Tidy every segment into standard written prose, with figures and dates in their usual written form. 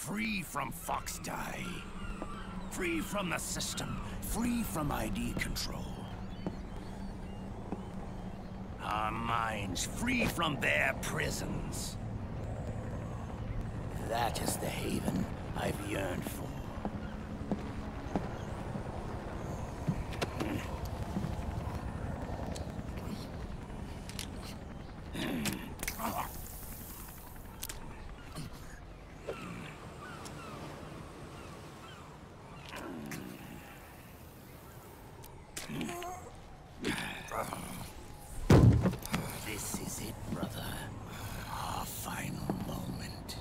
Free from Fox Die. Free from the system. Free from ID control. Our minds free from their prisons. That is the haven I've yearned for. This is it, brother. Our final moment.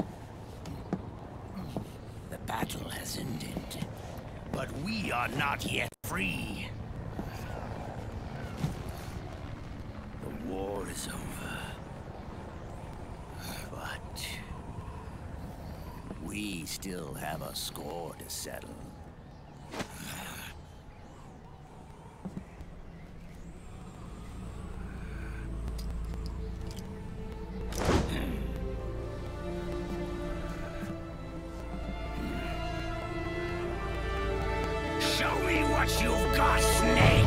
The battle has ended, but we are not yet free. The war is over, but we still have a score to settle. Show me what you've got, Snake!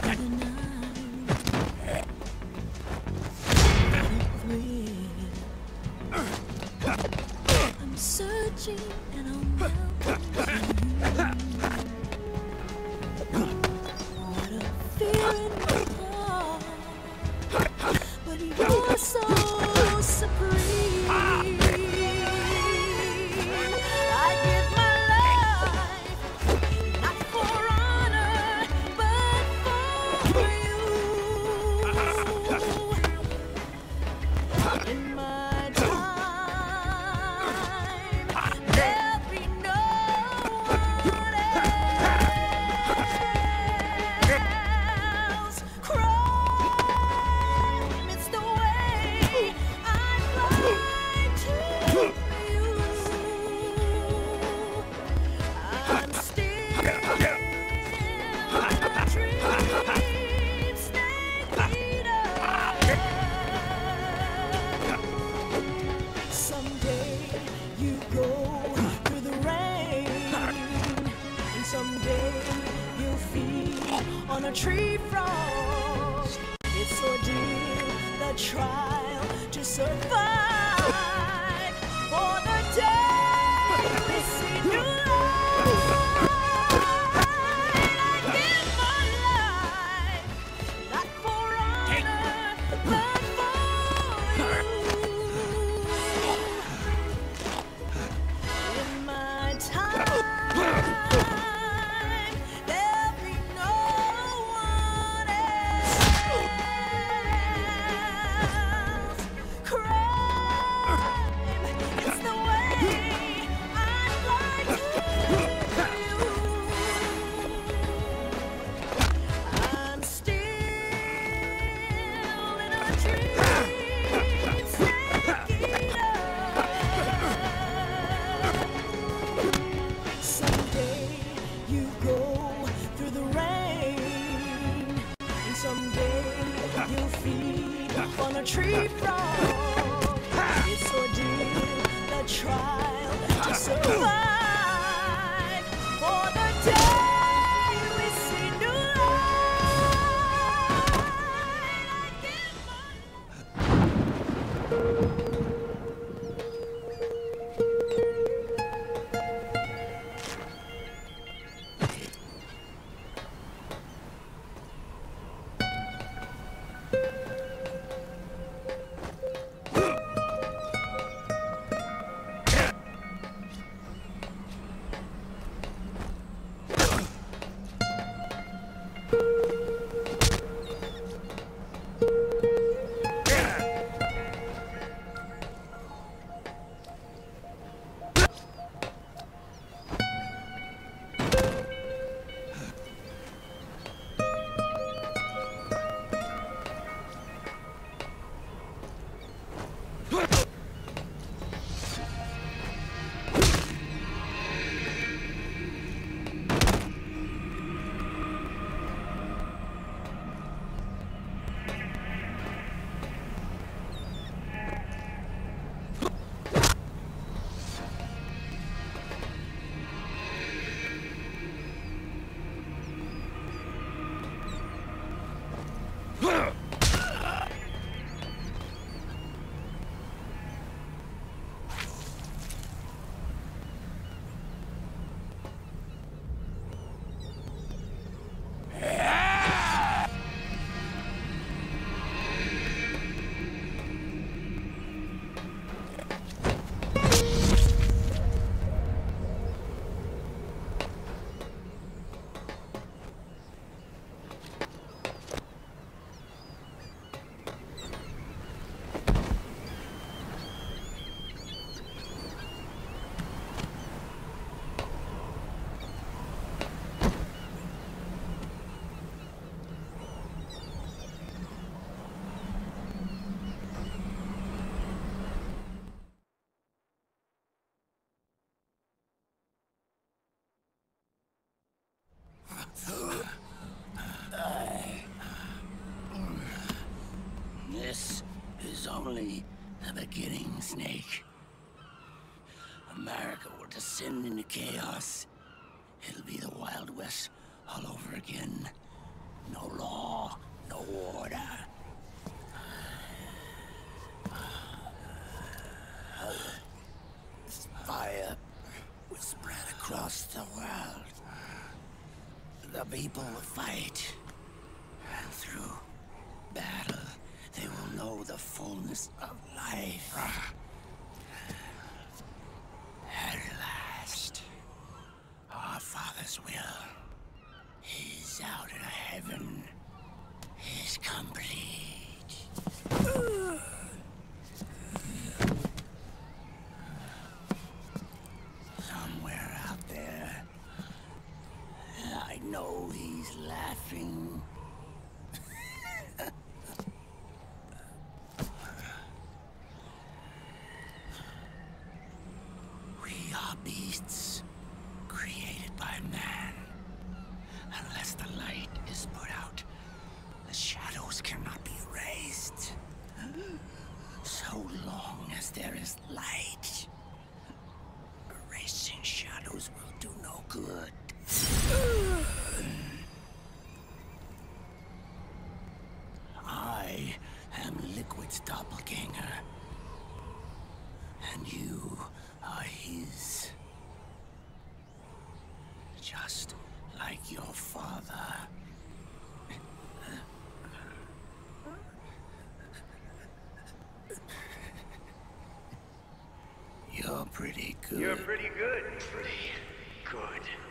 I'm searching and I'm what a fear in my heart, but you're so supreme. I give my life not for honor, but for you. In my time, there'll be no one else. Crime, it's the way I'd like to you. I'm still in a dream state leader. Someday you go through the rain, and someday you'll feed on a tree frog. It's ordeal, the trial to survive for the day we see new light. I give my life not for honor, but for you. In my time, there'll be no one else. Crime, it's the way I'd like to you. I'm still in a dream state. Someday you go through the rain, and someday you'll feed on a tree frog. It's ordeal, the trial to survive for the day we see new light. I give my This is only the beginning, Snake. America will descend into chaos. It'll be the Wild West all over again. No law. light. And through battle, they will know the fullness of life. At last, our Father's will, His out in heaven, is complete. Somewhere out there, I know he's laughing. We are beasts created by man. Unless the light is put out, the shadows cannot be erased. So long as there is light, erasing shadows will do no good. I am Liquid's doppelganger, and you are his. Just like your father. You're pretty good. You're pretty good. Pretty good.